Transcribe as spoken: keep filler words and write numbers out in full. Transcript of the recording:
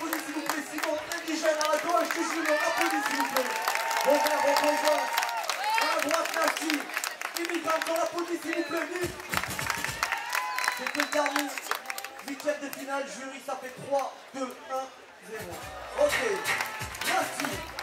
applaudit s'il vous plaît Simon Indigène à la gauche du Simon, applaudit s'il vous plaît. Robert représente à la droite Nassi, immigrant, on applaudit s'il vous plaît, vite. C'était le dernier, huitième de finale, jury, ça fait trois, deux, un, zéro. Ok, Nassi.